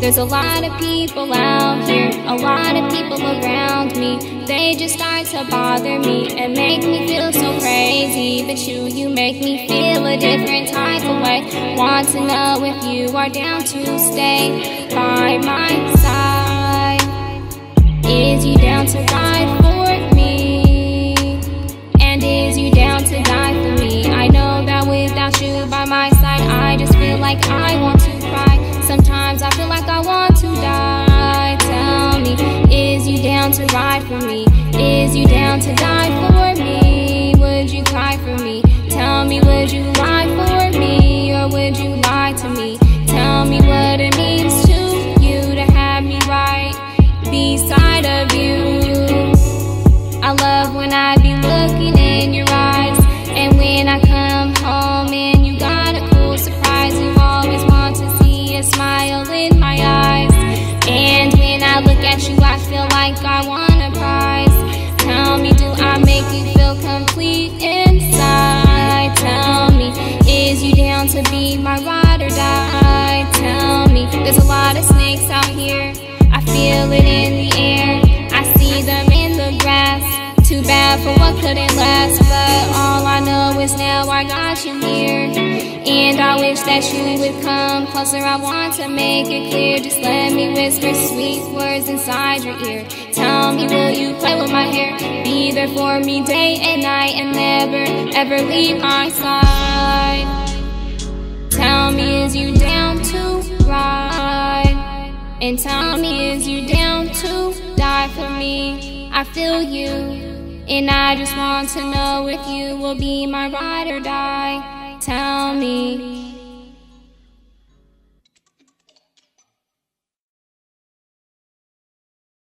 There's a lot of people out here, a lot of people around me. They just start to bother me and make me feel so crazy. But you make me feel a different type of way. Want to know if you are down to stay by my side. Is you down to ride for me? And is you down to die for me? I know that without you by my side, I just feel like I want to cry. Sometimes I feel like I want to die. Tell me, is you down to ride for me? Is you down to die for me? Would you cry for me? Tell me, would you lie for me? Or would you lie to me? Tell me what it means to you to have me right beside of you. I love when I be looking in your eyes, and when I come home and you got a cool surprise. You always want to see a smile in my eyes, and when I look at you I feel like I want a prize. Tell me, do I make you feel complete inside? Tell me, is you down to be my ride or die? Tell me, there's a lot of snakes out here, I feel it in the air, I see them in the grass. Too bad for what couldn't last, but all I know is now I got you here. And I wish that you would come closer, I want to make it clear. Just let me whisper sweet words inside your ear. Tell me, will you play with my hair? Be there for me day and night, and never ever leave my side. Tell me, is you down to ride? And tell me, is you down to die for me? I feel you, and I just want to know if you will be my ride or die. Tell me.